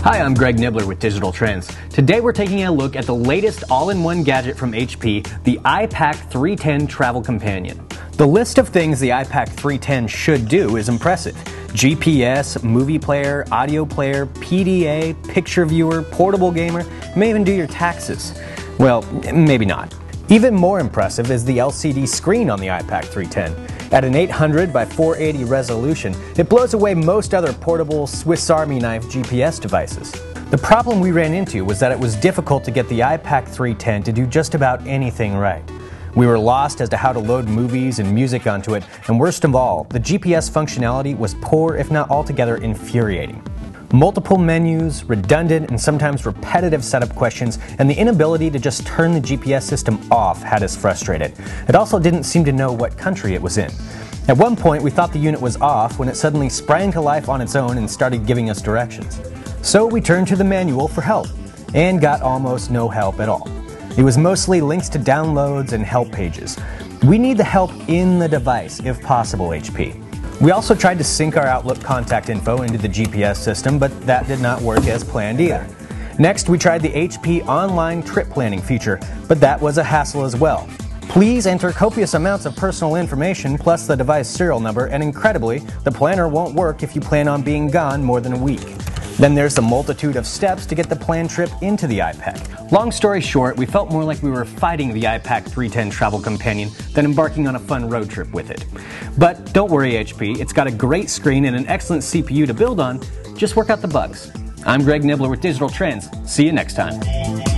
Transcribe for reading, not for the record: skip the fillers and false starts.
Hi, I'm Greg Nibbler with Digital Trends. Today we're taking a look at the latest all-in-one gadget from HP, the iPAQ 310 Travel Companion. The list of things the iPAQ 310 should do is impressive. GPS, movie player, audio player, PDA, picture viewer, portable gamer, may even do your taxes. Well, maybe not. Even more impressive is the LCD screen on the iPAQ 310. At an 800 by 480 resolution, it blows away most other portable Swiss Army knife GPS devices. The problem we ran into was that it was difficult to get the iPAQ 310 to do just about anything right. We were lost as to how to load movies and music onto it, and worst of all, the GPS functionality was poor, if not altogether infuriating. Multiple menus, redundant and sometimes repetitive setup questions, and the inability to just turn the GPS system off had us frustrated. It also didn't seem to know what country it was in. At one point we thought the unit was off when it suddenly sprang to life on its own and started giving us directions. So we turned to the manual for help, and got almost no help at all. It was mostly links to downloads and help pages. We need the help in the device, if possible, HP. We also tried to sync our Outlook contact info into the GPS system, but that did not work as planned either. Next, we tried the HP online trip planning feature, but that was a hassle as well. Please enter copious amounts of personal information plus the device serial number, and incredibly, the planner won't work if you plan on being gone more than a week. Then there's the multitude of steps to get the planned trip into the iPAQ. Long story short, we felt more like we were fighting the iPAQ 310 Travel Companion than embarking on a fun road trip with it. But don't worry, HP, it's got a great screen and an excellent CPU to build on. Just work out the bugs. I'm Greg Nibbler with Digital Trends. See you next time.